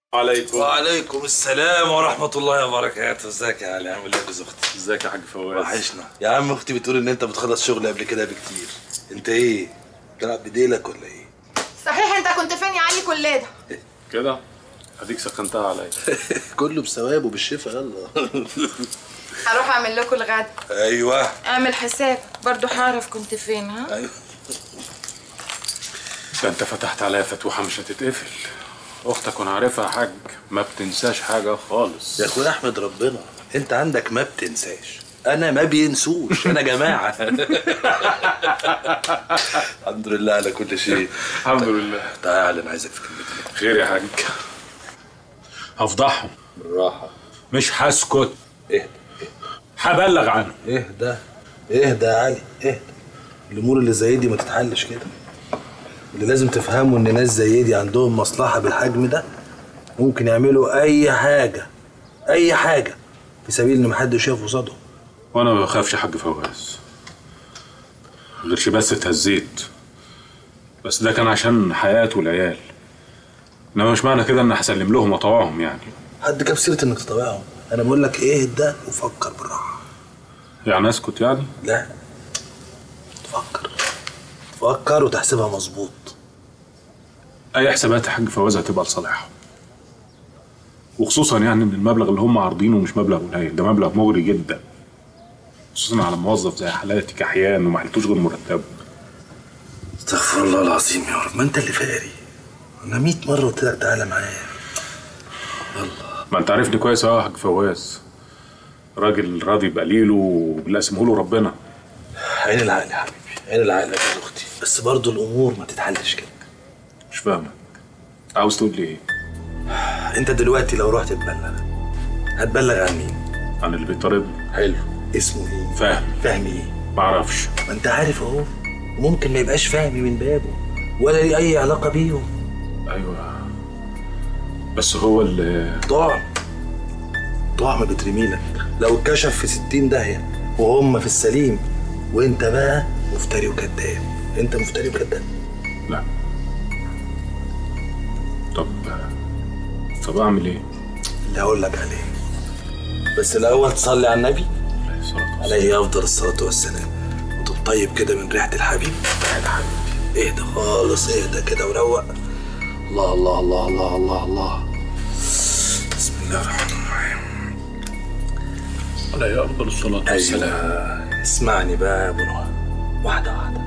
وعليكم السلام ورحمة الله وبركاته. ازيك يا علي؟ عامل ايه يا جوز اختي؟ ازيك يا حاج فواز؟ وحشنا يا عم. اختي بتقول ان انت بتخلص شغل قبل كده بكتير. انت ايه؟ بتلعب بديلك ولا ايه؟ صحيح انت كنت فين يا علي كل ده؟ كده؟ اديك سخنتها عليا. كله بثواب وبالشفا. يلا هروح اعمل لكم الغدا. ايوه اعمل حساب برضو هعرف كنت فين. ها؟ ايوه. ده انت فتحت عليا فتوحه مش هتتقفل. اختك وانا عارفها يا حاج ما بتنساش حاجه خالص. يا اخويا احمد ربنا، انت عندك ما بتنساش، انا ما بينسوش. انا جماعه. الحمد لله على كل شيء. الحمد لله. تعال انا عايزك في كلمتين. خير يا حاج؟ هفضحهم. بالراحه. مش هسكت. اهدى هبلغ عنه. اهدى اهدى يا علي اهدى. الامور اللي زي دي ما تتحلش كده. اللي لازم تفهموا ان ناس زي دي عندهم مصلحه بالحجم ده ممكن يعملوا اي حاجه في سبيل ان محدش يقف قصادهم. وانا ما بخافش يا حاج فواز، غيرش بس اتهزيت، بس ده كان عشان حياة والعيال، انما مش معنى كده ان هسلم لهم واطوعهم يعني. حد جاب سيره انك تطوعهم؟ انا بقول لك اهدى وفكر بالراحه. يعني اسكت يعني؟ لا، تفكر وتحسبها مظبوط. اي حسابات يا حاج فواز هتبقى لصالحهم، وخصوصا يعني ان المبلغ اللي هم عارضينه مش مبلغ قليل، ده مبلغ مغري جدا، خصوصا على موظف زي حالاتي كحيان وما حلتوش غير مرتبه. استغفر الله العظيم يا رب، ما انت اللي فقري. انا 100 مره قلت لك تعالى معايا. يلا. ما انت عارفني كويس اهو يا حاج فواز، راجل راضي بقليله واللي قسمه له ربنا. عين العقل يا حبيبي، عين العقل يا جوز اختي، بس برضه الامور ما تتحلش كده. مش فاهمك، عاوز تقول لي ايه؟ انت دلوقتي لو رحت تبلغ هتبلغ عن مين؟ عن اللي بيطاردني. حلو. اسمه ايه؟ فهمي ايه؟ معرفش. ما انت عارف اهو، وممكن ما يبقاش فهمي من بابه ولا ليه اي علاقه بيهم. ايوه بس هو اللي طعم بترميلك لو اتكشف في 60 داهيه وهم في السليم، وانت بقى مفتري وكذاب. انت مفتري وكذاب. لا. طب اعمل ايه؟ اللي هقول لك عليه، بس الاول تصلي على النبي عليه افضل الصلاه والسلام، وتطيب كده من ريحه الحبيب. تعالى حبيبي اهدى خالص، اهدى كده وروق. الله الله الله الله الله الله. بسم الله الرحمن الرحيم. عليه افضل الصلاه والسلام. أيوة. اسمعني بقى يا ابو نهى، واحده واحده.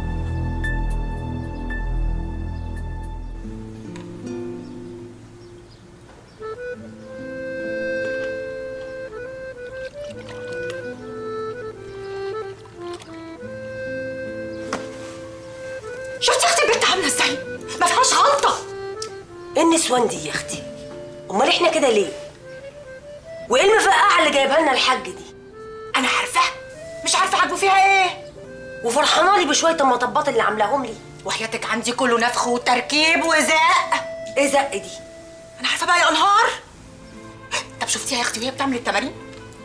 شفتي اختي البنت عامله ازاي؟ ما فيهاش غلطه. ايه النسوان دي يا اختي؟ امال احنا كده ليه؟ وايه المفقعه اللي جايبها لنا الحاج دي؟ انا عارفاها، مش عارفه عاجبه فيها ايه. وفرحانه لي بشويه المطبات اللي عاملاهم لي. وحياتك عندي كله نفخ وتركيب وزق. ايه زق دي؟ انا عارفه بقى يا انهار. طب شفتيها يا اختي وهي بتعمل التمارين؟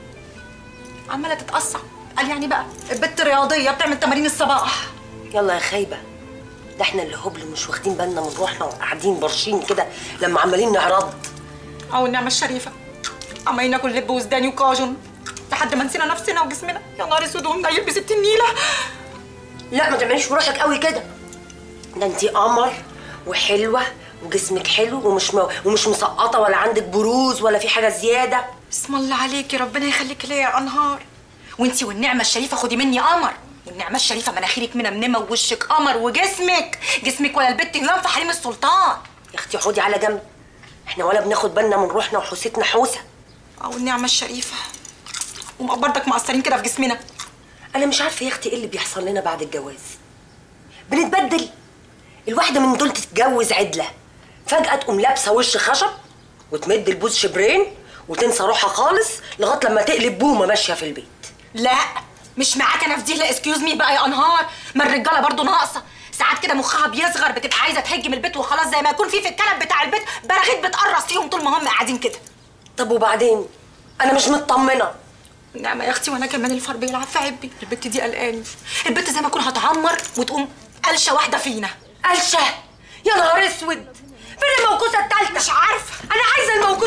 عماله تتقصع. قال يعني بقى البت رياضيه بتعمل تمارين الصباح. يلا يا خايبه، ده احنا اللي هبل مش واخدين بالنا من روحنا وقاعدين برشين كده لما عمالين نعرض. او النعمه الشريفه، عمالين ناكل لب وزداني وكاجون لحد ما نسينا نفسنا وجسمنا. يا نهار اسود ومنيل ب 60 نيله. لا ما تعمليش في روحك قوي كده، ده انتي قمر وحلوه وجسمك حلو ومش مسقطه ولا عندك بروز ولا في حاجه زياده. بسم الله عليكي، ربنا يخليكي ليا يا انهار. وانتي والنعمه الشريفه خدي مني قمر، والنعمه الشريفه مناخيرك منمنمه ووشك قمر، وجسمك ولا البت هلام في حريم السلطان. يا اختي اقعدي على جنب، احنا ولا بناخد بالنا من روحنا وحوستنا حوسه. او النعمه الشريفه، وبرضك مقصرين كده في جسمنا. انا مش عارفه يا اختي ايه اللي بيحصل لنا بعد الجواز. بنتبدل، الواحده من دول تتجوز عدله فجاه تقوم لابسه وش خشب وتمد البوز شبرين وتنسى روحها خالص لغايه لما تقلب بومه ماشيه في البيت. لا مش معاك انا في دي. لا اسكيوز مي بقى يا انهار، ما الرجاله برضو ناقصه ساعات كده، مخها بيصغر، بتبقى عايزه تهجم البيت وخلاص، زي ما يكون في الكنب بتاع البيت براغيث بتقرص فيهم طول ما هم قاعدين كده. طب وبعدين؟ انا مش مطمنه. نعم يا اختي، وانا كمان الفار بيلعب في عبي. البت دي قلقاني، البت زي ما اكون هتعمر وتقوم قلشه واحده فينا. قلشه؟ يا نهار اسود، فين الموكوسه التالتة؟ مش عارفه. انا عايزه الموكوسه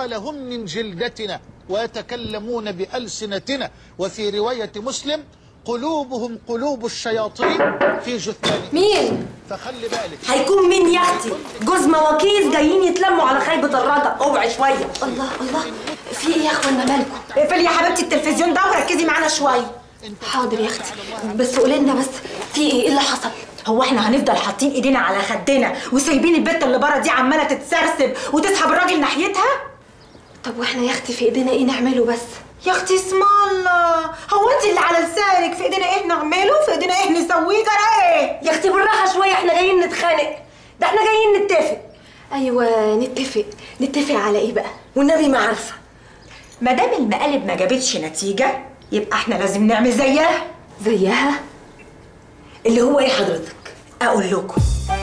قال هم من جلدتنا ويتكلمون بألسنتنا. وفي رواية مسلم قلوبهم قلوب الشياطين في جثانهم. مين؟ فخلي بالك. هيكون مين يا اختي؟ جوز مواكيس جايين يتلموا على خيبة الرجا. اوعي شوية. الله الله، في ايه يا اخوانا مالكم؟ اقفلي يا حبيبتي التلفزيون ده وركزي معانا شويه. حاضر يا اختي، بس قولي لنا بس في ايه اللي حصل؟ هو احنا هنفضل حاطين ايدينا على خدنا وسايبين البت اللي بره دي عماله تتسرسب وتسحب الراجل ناحيتها؟ طب واحنا يا اختي في ايدينا ايه نعمله بس؟ يا اختي اسم الله، هو انت اللي على لسانك في ايدينا ايه نعمله؟ في ايدينا ايه نسويه؟ جرى ايه؟ يا اختي بالراحة شوية، احنا جايين نتخانق، ده احنا جايين نتفق. ايوه نتفق على ايه بقى؟ والنبي ما عارفة. ما دام المقالب ما جابتش نتيجه يبقى احنا لازم نعمل زيها. زيها؟ اللي هو ايه حضرتك؟ اقول لكم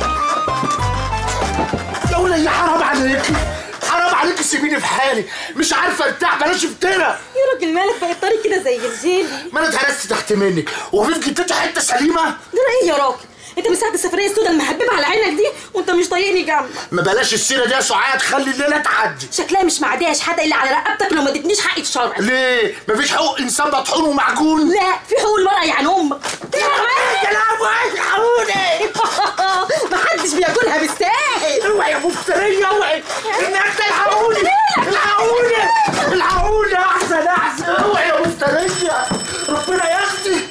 يا ولية حرام عليكي، حرام عليكي، سيبيني في حالي، مش عارفه ارتاح، بلاش افترا. يا راجل مالك بقى الطريق كده زي الجيلي؟ ما انا اتهرست تحت منك، وفي جدتي حته سليمه؟ ده ايه يا راجل؟ انت من ساعه السفريه السوداء المحببه على عينك دي وانت مش طايقني جنبك. ما بلاش السيره دي يا سعاد، خلي الليله تعدي. شكلها مش معديه شحاته الا على رقبتك لو ما ادتنيش حقي الشرعي. ليه؟ مفيش حقوق انسان مطحون ومعجون؟ لا، في حقوق المرأة يعني امك. يا لهوي الحقوني. محدش بياكلها بالساهل. اوعي يا مفتريه، اوعي الناس، الحقوني الحقوني الحقوني، احسن اوعي يا مفتريه، ربنا ياخدك.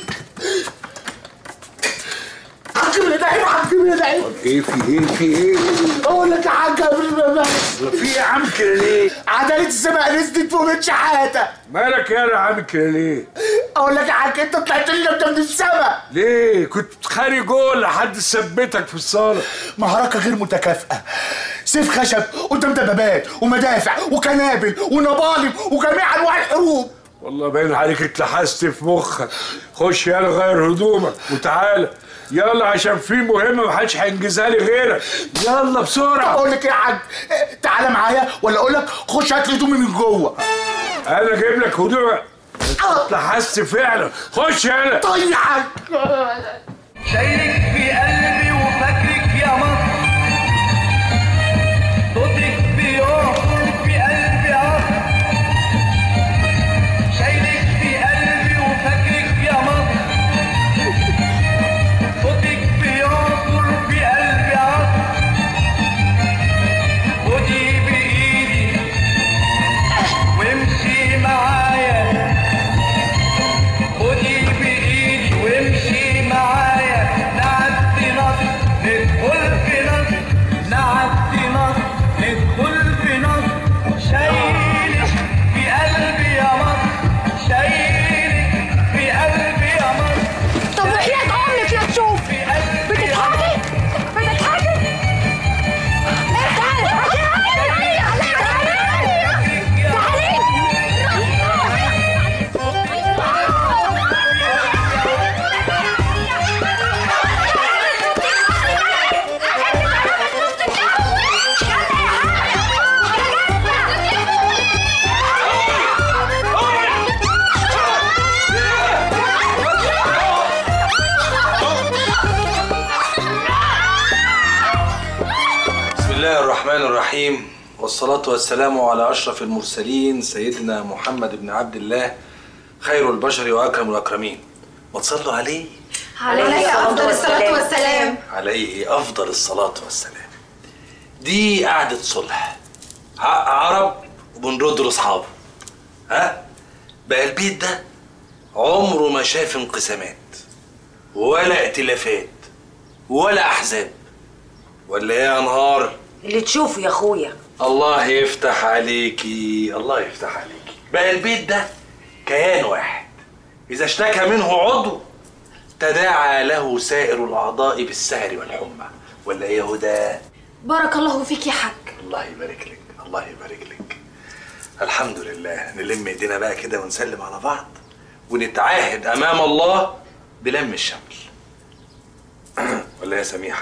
حاج من العين، حاج من العين. ايه في ايه؟ اقول لك يا حاج قبل ما امشي. في ايه يا عم كده ليه؟ عدالة السماء نزلت فوق من شحاته. مالك يا عم كده ليه؟ اقول لك يا حاج، انت طلعت لي انت من السماء. ليه؟ كنت بتخانق جوه لحد ثبتك في الصاله. معركة غير متكافئة، سيف خشب قدام دبابات ومدافع وكنابل ونبالم وجميع انواع الحروب. والله باين عليك اتلحست في مخك. خش يلا غير هدومك وتعالى يلا، عشان في مهمه محدش هينجزها لي غيرك. يلا بسرعه. اقول لك ايه يا حاج، تعالى معايا ولا اقول لك خش هات لي هدومي من جوه؟ انا اجيب لك هدومك. اتلحست فعلا، خش يلا. طيب يا حاج. شايلك في قلبي وفاكرك يا مصر، صوتك بيعصر في قلبي عصر. شايلك في قلبي وفاكرك يا مصر، صوتك بيعصر في قلبي عصر. خدي بإيدي وامشي معايا، خدي بإيدي وامشي معايا، نعدي نصر ندخل في نصر، نعدي نصر ندخل في نصر. شايلك في قلبي يا مصر، شايلك في قلبي يا مصر. طب وحياة امك لا تشوف بتضحكي؟ بسم الله الرحمن الرحيم، والصلاة والسلام على أشرف المرسلين سيدنا محمد بن عبد الله، خير البشر وأكرم الأكرمين. وتصلوا عليه عليه افضل الصلاه والسلام. عليه أفضل الصلاة والسلام. دي قعدة صلح، حق عرب وبنرد لأصحابه. ها؟ بقى البيت ده عمره ما شاف انقسامات ولا ائتلافات ولا أحزاب، ولا ايه يا نهار؟ اللي تشوفه يا اخويا. الله يفتح عليكي، الله يفتح عليكي. بقى البيت ده كيان واحد، إذا اشتكى منه عضو تداعى له سائر الأعضاء بالسهر والحمى، ولا ايه يا هدى؟ بارك الله فيك يا حاج. الله يبارك لك، الله يبارك لك. الحمد لله. نلم ايدينا بقى كده ونسلم على بعض ونتعاهد أمام الله بلم الشمل. ولا يا سميحة؟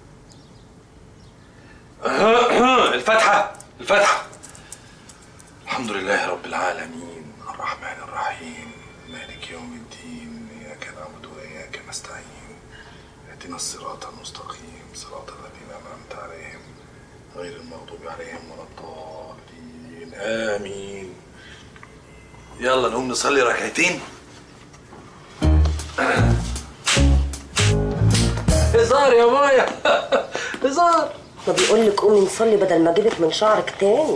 الفاتحة الفاتحة. الحمد لله رب العالمين، الرحمن الرحيم، مالك يوم الدين، إياك نعبد وإياك نستعين، اهدنا الصراط المستقيم، صراط الذين أنعمت عليهم غير المغضوب عليهم ولا الضالين، امين. يلا نقوم نصلي ركعتين. هزار يا مايا. هزار. ما بيقول لك قومي نصلي بدل ما اجيبك من شعرك تاني.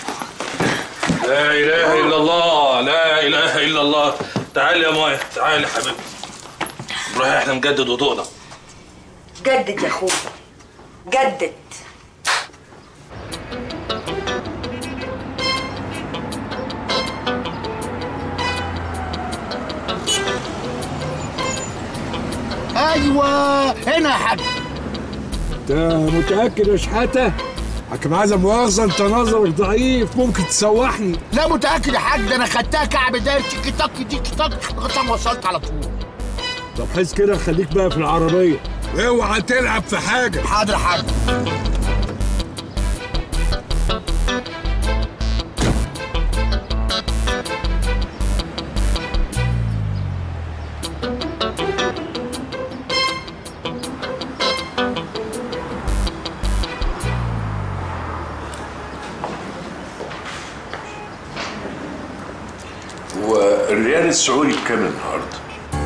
لا اله الا الله، لا اله الا الله. تعالي يا مايا، تعالي يا حبيبتي. نروح احنا نجدد وضوءنا. جدد يا اخويا، جدد. ايوه هنا يا حاج. انت متاكد يا شحاته؟ حكم عايزه مؤاخذه، انت نظرك ضعيف، ممكن تسوحني. لا متاكد يا حاج، ده انا خدتها كعب داير تيكي تاك تيكي تاك لغايه ما وصلت على طول. طب حس كده، خليك بقى في العربيه، اوعى تلعب في حاجه. حاضر يا حاج. والريال السعودي بكام النهارده؟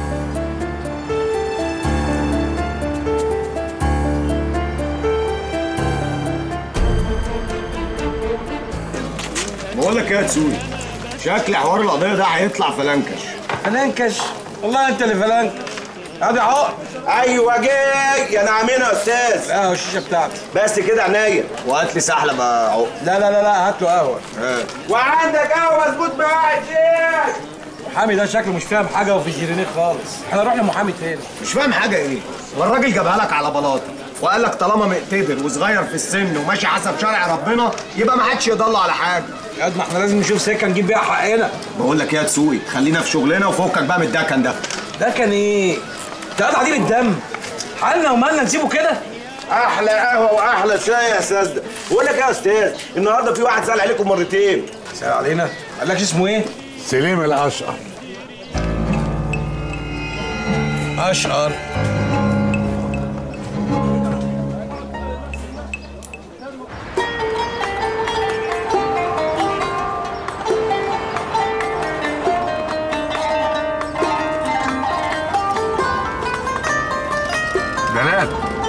بقول لك ايه يا تسوي، شكل حوار القضيه ده هيطلع فلنكش. فلنكش؟ والله انت اللي فلنك. ادي عقد. ايوه جاي يا نعمين يا استاذ. اه الشيشه بتاعتي. بس كده عينيا، وهات لي سحله بقى عقد. لا هات له قهوه. وعندك قهوه مظبوط معاك شيخ. محامي ده شكله مش فاهم حاجه وفي جيرانيه خالص. احنا نروح لمحامي تاني. مش فاهم حاجه ايه؟ والراجل جابها لك على بلاطه وقال لك طالما مقتدر وصغير في السن وماشي حسب شرع ربنا يبقى ما حدش يضل على حاجه. يا ما احنا لازم نشوف سكه نجيب بيها حقنا. بقول لك ايه يا تسوي، خلينا في شغلنا وفكك بقى من الدكن ده. ده كان ايه؟ ده قطع دي بالدم. حالنا ومالنا نسيبه كده؟ احلى قهوه واحلى شاي يا استاذ ده. بقول لك ايه يا استاذ، النهارده في واحد سال عليكم مرتين. سال علينا؟ قال لك اسمه ايه؟ سليم الاشقر. اشقر. بنات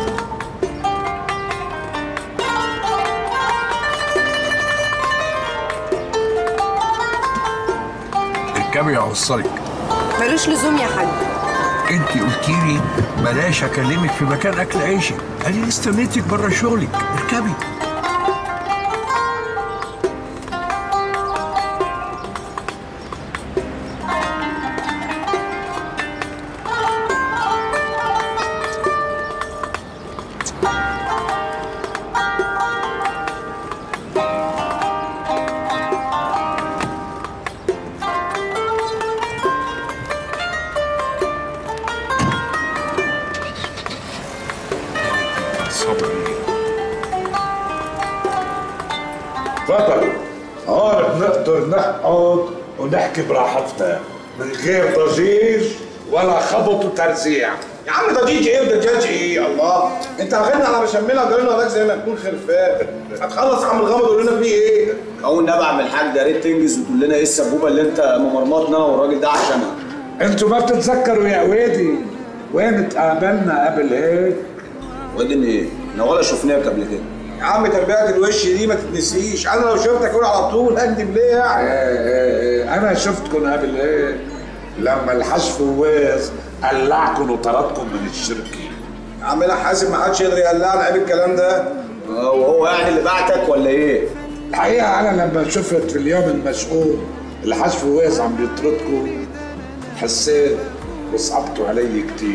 اركبي اوصلك. ملوش لزوم يا حاج. انت قلتي لي بلاش اكلمك في مكان اكل عيشك، ادي استنيتك بره شغلك، اركبي. اتفضل. هون بنقدر نقعد ونحكي براحتنا من غير ضجيج ولا خبط وترزيع. يا عم ضجيج ايه ودجاج ايه؟ الله، انت واخدنا على مشملها وجايين وراك زي ما تكون خرفان. هتخلص عم الغمض وقول لنا فيه ايه؟ اول نبع من الحاج يا ريت تنجز وتقول لنا ايه السبوبه اللي انت ممرمطنا والراجل ده عشانها. انتوا ما بتتذكروا يا وادي وين اتقابلنا قبل هيك؟ وادي ايه؟ احنا ولا شفناك قبل كده. يا عم تربية الوش دي ما تتنسيش، انا لو شفتك اقول على طول اكدب ليه يعني؟ انا شفتكم قبل هيك لما الحشف واز قلعكم وطردكم من الشركه. يا عم لا حاسب، ما حدش يقدر يقلعنا، عيب الكلام ده. وهو يعني اللي بعتك ولا ايه؟ الحقيقه انا لما شفت في اليوم المشؤوم الحشف واز عم بيطردكم حسيت وصعبتوا علي كتير،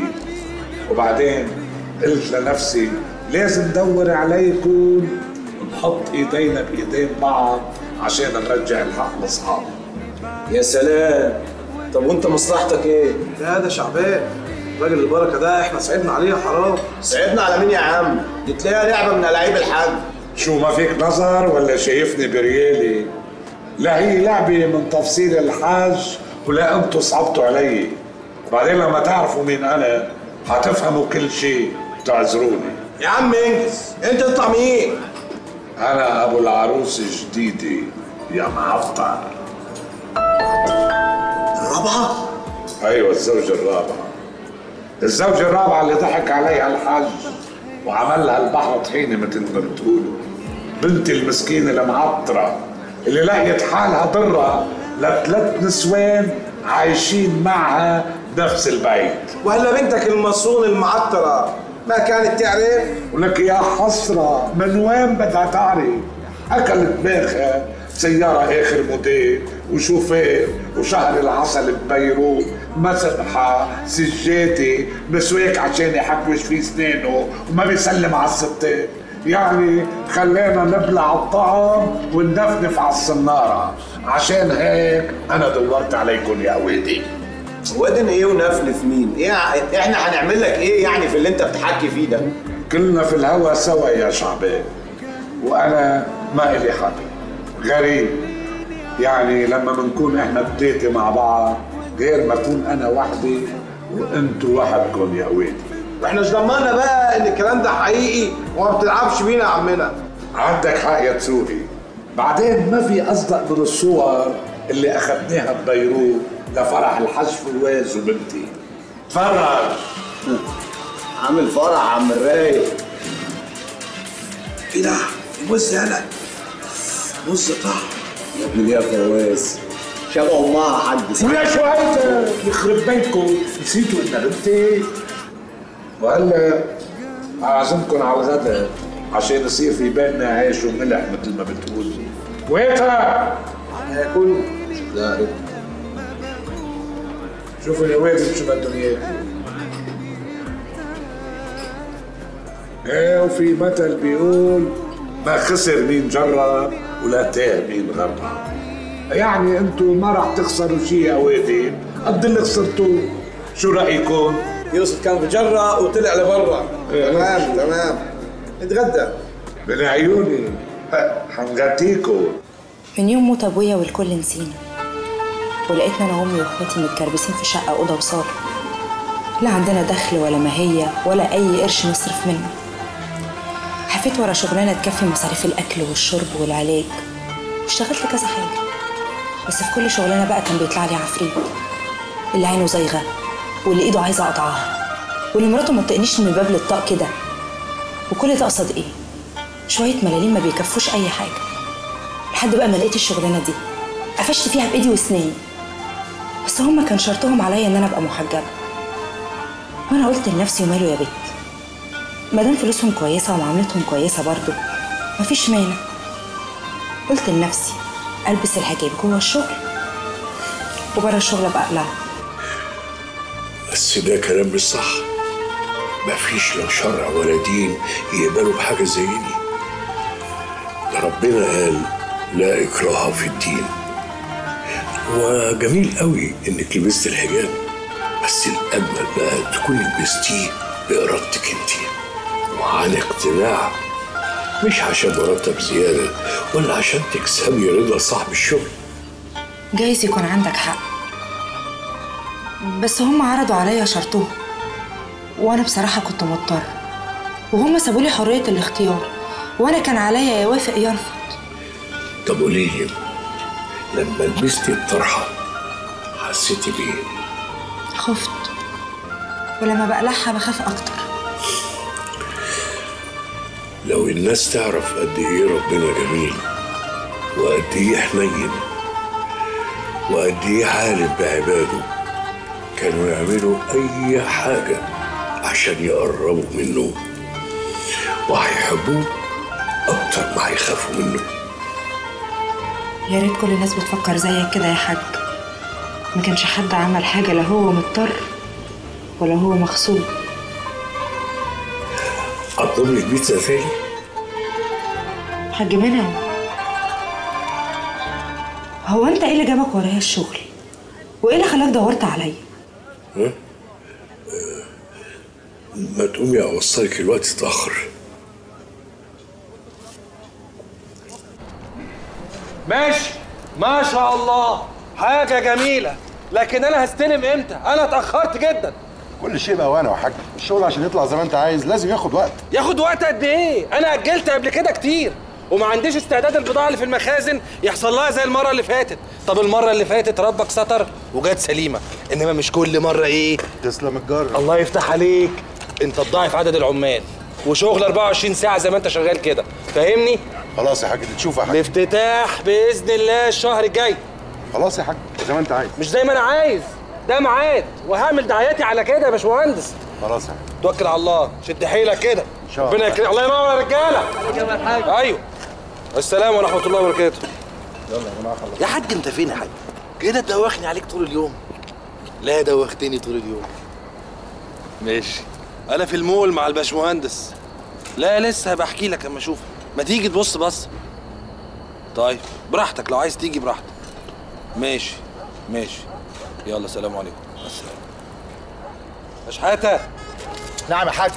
وبعدين قلت لنفسي لازم ندور عليكم ونحط ايدينا بايدين بعض عشان نرجع الحق لاصحابنا. يا سلام. طب وانت مصلحتك ايه؟ لا ده شعبان راجل البركه ده، احنا صعبنا عليه حرام. صعبنا على مين يا عم؟ دي تلاقيها لعبه من العيب الحاج. شو ما فيك نظر ولا شايفني بريالي؟ لا هي لعبه من تفصيل الحاج ولا انتوا صعبتوا علي. وبعدين لما تعرفوا مين انا هتفهموا كل شيء وتعذروني. يا عم انجز، انت تطلع مين؟ انا ابو العروس الجديده يا معطر. الرابعة؟ ايوه الزوجة الرابعة. الزوجة الرابعة اللي ضحك عليها الحاج وعمل لها البحر طحينة مثل ما بتقولوا. بنتي المسكينة المعطرة اللي لقيت حالها ضرة ل3 نسوان عايشين معها بنفس البيت. وهلا بنتك المصون المعطرة ما كانت تعرف؟ ولك يا حسرة، من وين بدها تعرف؟ أكلت باخة سيارة آخر موديل وشوفير وشهر العسل ببيروت، مسبحة، سجاتي، مسواك عشان يحكوش فيه سنانه وما بيسلم على الستات. يعني خلينا نبلع الطعم وندفنف على الصنارة. عشان هيك أنا دورت عليكم يا أولادي. ودن ايه ونفلف مين؟ ايه احنا هنعمل لك ايه يعني في اللي انت بتحكي فيه ده؟ كلنا في الهوا سوا يا شعبان، وانا ما الي حدا غريب. يعني لما بنكون احنا بديتي مع بعض غير ما اكون انا وحدي وانتوا وحدكم يا ويلي. واحنا ايش ضمننا بقى ان الكلام ده حقيقي وما بتلعبش بينا يا عمنا؟ عندك حق يا تسوري. بعدين ما في اصدق من الصور اللي اخذناها ببيروت لفرح الحاج فواز وبنتي. تفرج. عامل فرح عم الرايق. ايه ده؟ موز يالا، موز طعم يا ابني يا فواز شبه امها حد. ويا شوية يخرب بيتكم، نسيتوا ان بنتي. وهلا اعزمكم على الغداء عشان يصير في بيننا عيش وملح مثل ما بتقول. ويتا هاكل. لا شوفوا يا ويتا شو بدهم اياه. ايه وفي مثل بيقول ما خسر مين جرب ولا تاه مين غرب. يعني انتوا ما راح تخسروا شيء يا وادي قد اللي خسرتوه. شو رايكم؟ يوسف كان بجرة وطلع لبرا. تمام نتغدى. من عيوني حنغديكم. من يوم موت ابويا والكل نسينا، ولقيتنا انا وامي واخواتي متكربسين في شقه اوضه وصاله، لا عندنا دخل ولا ماهيه ولا اي قرش نصرف منه. حفيت ورا شغلانه تكفي مصاريف الاكل والشرب والعلاج، واشتغلت كذا حاجه، بس في كل شغلانه بقى كان بيطلع لي عفريت، اللي عينه زايغه واللي ايده عايزه اقطعها واللي مراته ما تقنيش من باب للطاق كده. وكل ده قصد ايه؟ شويه ملاليم ما بيكفوش اي حاجه. لحد بقى ما لقيت الشغلانه دي قفشت فيها بايدي واسناني، بس هما كان شرطهم عليا ان انا ابقى محجبه. وانا قلت لنفسي وماله يا بت، مادام فلوسهم كويسه ومعاملتهم كويسه برضه مفيش مانع. قلت لنفسي البس الحجاب جوه الشغل وبره الشغل ابقى اقلعه. بس ده كلام مش صح. مفيش لا شرع ولا دين يقبلوا بحاجه زي دي. ده ربنا قال لا اكراه في الدين. وجميل قوي انك لبست الحجاب، بس الاجمل بقى تكوني لبستيه بارادتك انتي وعن اقتناع، مش عشان مرتب زياده ولا عشان تكسبي رضا صاحب الشغل. جايز يكون عندك حق، بس هم عرضوا عليا شرطهم وانا بصراحه كنت مضطر، وهم سابوا لي حريه الاختيار وانا كان عليا يوافق يرفض. طب قولي لي، لما لبستي الطرحه حسيتي بايه؟ خفت، ولما بقلعها بخاف اكتر. لو الناس تعرف قد ايه ربنا جميل وقد ايه حنين وقد ايه عالم بعباده، كانوا يعملوا اي حاجه عشان يقربوا منه وهيحبوه اكتر ما هيخافوا منه. يا ريت كل الناس بتفكر زيك كده يا حاج. ما كانش حد عمل حاجه لا هو مضطر ولا هو مغصوب. اطلب لك بيتزا تاني؟ حاج منعم، هو انت ايه اللي جابك ورايا الشغل؟ وايه اللي خلاك دورت عليا؟ ما تقومي اوصلك، الوقت اتاخر. ماشي ما شاء الله، حاجه جميله، لكن انا هستلم امتى؟ انا اتاخرت جدا. كل شيء بأوانه يا حاج. الشغل عشان يطلع زي ما انت عايز لازم ياخد وقت. ياخد وقت قد ايه؟ انا اجلت قبل كده كتير. وما عنديش استعداد البضاعه اللي في المخازن يحصل لها زي المره اللي فاتت. طب المره اللي فاتت ربك ستر وجت سليمه، انما مش كل مره ايه تسلم الجرة. الله يفتح عليك، انت تضاعف عدد العمال وشغل 24 ساعه زي ما انت شغال كده، فاهمني؟ خلاص يا حاج تشوف يا حاج. الافتتاح باذن الله الشهر الجاي. خلاص يا حاج زي ما انت عايز. مش زي ما انا عايز، ده ميعاد وهعمل دعاياتي على كده يا باشمهندس. خلاص يا حاج. توكل على الله، شد حيلك كده. ان شاء الله. ربنا يكرمك. الله ينور يا رجاله. ايوه. السلام ورحمه الله وبركاته. يلا يا جماعه خلاص. يا حاج انت فين يا حاج؟ كده دوخني عليك طول اليوم. لا دوختني طول اليوم. ماشي. انا في المول مع الباشمهندس. لا لسه بحكي لك اما اشوفك. ما تيجي تبص بص. طيب براحتك، لو عايز تيجي براحتك. ماشي ماشي. يلا سلام عليكم. مع السلامه. شحاته. نعم يا حاج.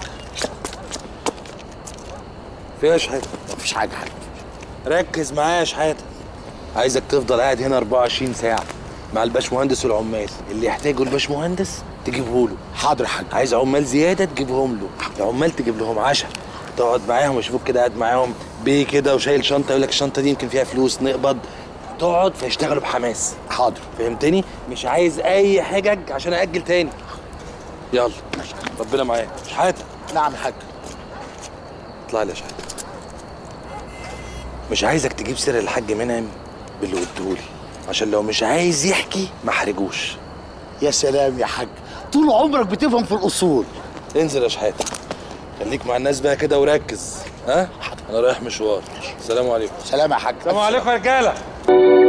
فيها شحاته؟ مفيش حاجه يا حاج. ركز معايا يا شحاته. عايزك تفضل قاعد هنا 24 ساعه مع الباشمهندس والعمال، اللي يحتاجه الباشمهندس تجيبه له. حاضر يا حاج. عايز عمال زياده تجيبهم له، العمال تجيب لهم عشاء، تقعد معاهم ويشوفوك كده قاعد معاهم بيه كده وشايل شنطه، يقول لك الشنطه دي يمكن فيها فلوس نقبض، تقعد فيشتغلوا بحماس. حاضر. فهمتني؟ مش عايز اي حجج عشان اجل تاني. يلا ربنا معاك. شحاته. نعم يا حاج. اطلع لي يا شحاته. مش عايزك تجيب سيره الحاج منعم باللي قلتهولي، عشان لو مش عايز يحكي ما احرجوش. يا سلام يا حاج، طول عمرك بتفهم في الاصول. انزل يا شحاته، خليك مع الناس بقى كده وركز. ها؟ انا رايح مشوار. السلام عليكم. سلام يا حاج. السلام عليكم يا رجاله.